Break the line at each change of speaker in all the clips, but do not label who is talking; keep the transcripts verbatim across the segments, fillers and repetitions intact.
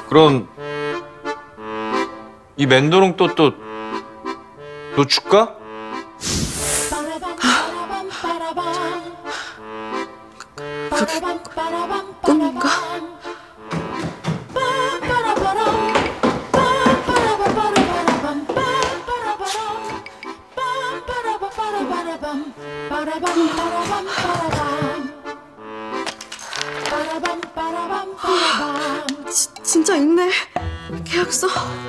그럼 이 맨도롱 또또 너 줄까?
그 꿈인가? 지, 진짜 있네. 계약서.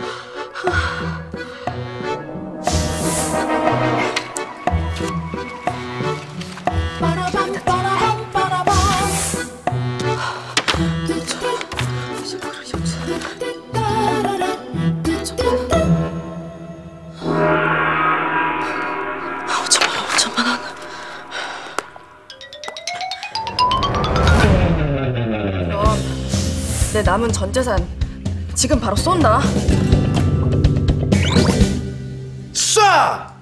내 남은 전 재산 지금 바로 쏜다.
쏴!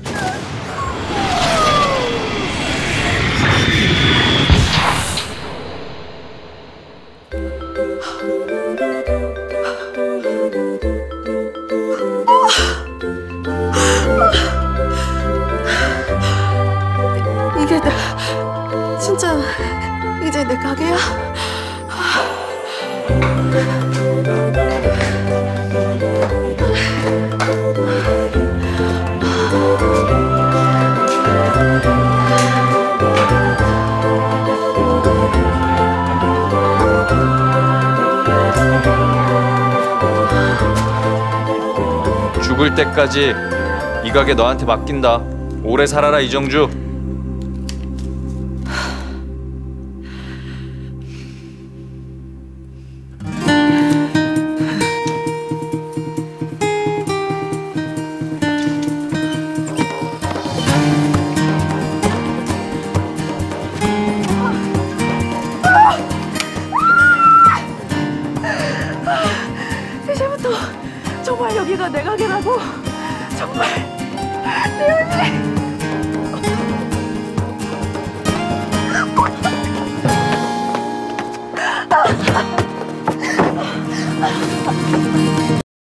이게 나 진짜 이제 내 가게야?
죽을 때까지 이 가게 너한테 맡긴다. 오래 살아라 이정주.
이제부터 정말 여기가 내 가게라고. 정말 내 언니.